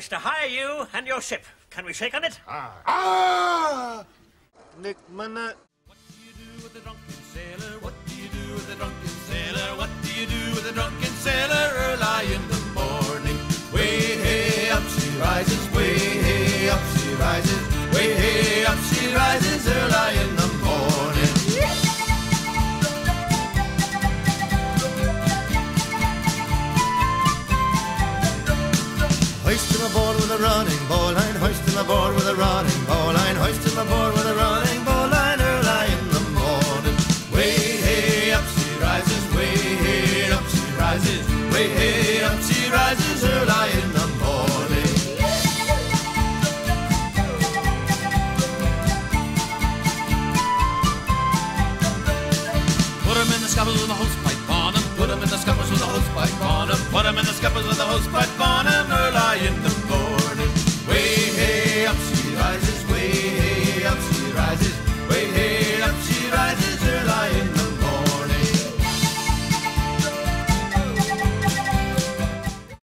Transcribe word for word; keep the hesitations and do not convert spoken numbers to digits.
wish to hire you and your ship. Can we shake on it? Ah! Ah! Nick Minute. What do you do with a drunken sailor? What do you do with a drunken sailor? What do you do with a drunken sailor early in the morning? Way hey up she rises, way hey up she rises, way hey up she rises early in the morning. Hoist him aboard with a running bowline, hoist him aboard with a running bowline, hoist him aboard with a running bowline early in the morning. Way hey up she rises, way hey up she rises, way hey up she rises early in the morning. Put him in the scuppers with a hosepipe on him, put him in the scuppers with a hosepipe on him, put him in the scuppers with a hosepipe on him early in the